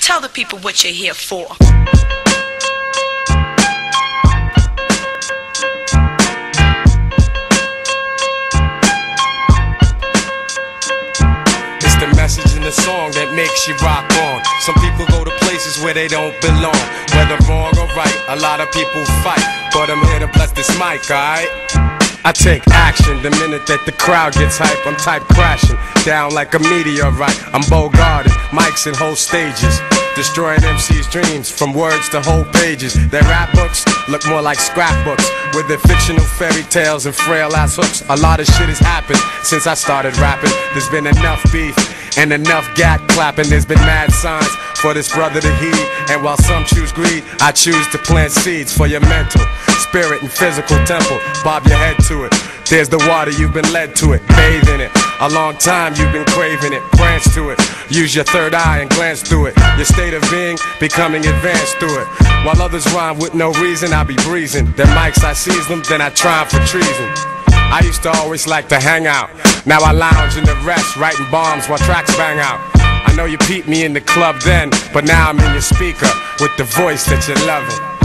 Tell the people what you're here for. It's the message in the song that makes you rock on. Some people go to places where they don't belong. Whether wrong or right, a lot of people fight, but I'm here to bless this mic, alright? I take action the minute that the crowd gets hype. I'm type crashing down like a meteorite. I'm bogarted, mics and whole stages, destroying MC's dreams from words to whole pages. Their rap books look more like scrapbooks with their fictional fairy tales and frail ass hooks. A lot of shit has happened since I started rapping. There's been enough beef and enough gat clapping. There's been mad signs for this brother to heed, and while some choose greed, I choose to plant seeds for your mental, spirit and physical temple. Bob your head to it. There's the water, you've been led to it. Bathe in it. A long time you've been craving it. Branch to it. Use your third eye and glance through it. Your state of being becoming advanced through it. While others rhyme with no reason, I be breezing. Their mics, I seize them, then I try 'em for treason. I used to always like to hang out. Now I lounge in the rest, writing bombs while tracks bang out. I know you peeped me in the club then, but now I'm in your speaker with the voice that you're loving.